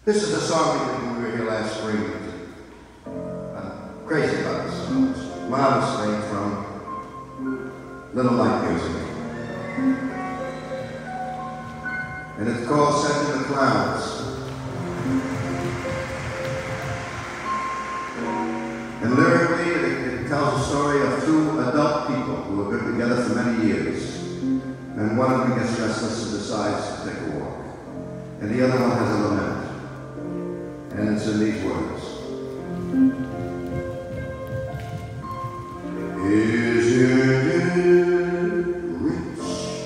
This is a song we did when we were here last spring. I'm crazy about this song. It's marvelous thing from Little Light Music. And it's called Send in the Clouds. And lyrically, it tells a story of two adult people who have been together for many years. And one of them gets restless and decides to take a walk. And the other one has a lament. And it's in these words. Isn't it rich?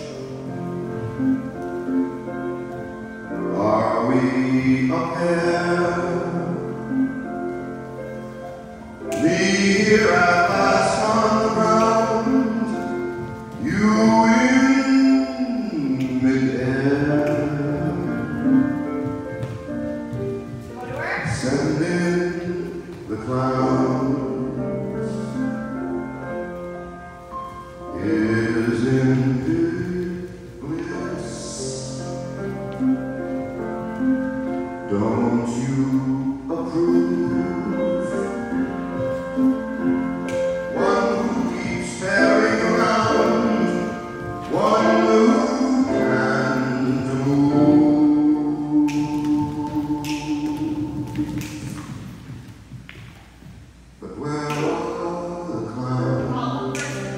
Are we a pair? Me here at last on the ground, you in mid-air. Send in the clouds. Isn't it bliss? Don't you approve? One who keeps staring around, one who can't move. But where are the clouds?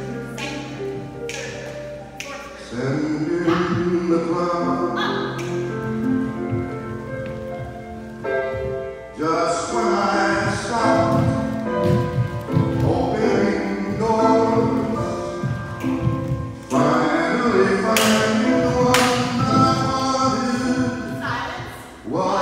Send in the clouds. Just when I stopped opening doors, finally finding the one I wanted.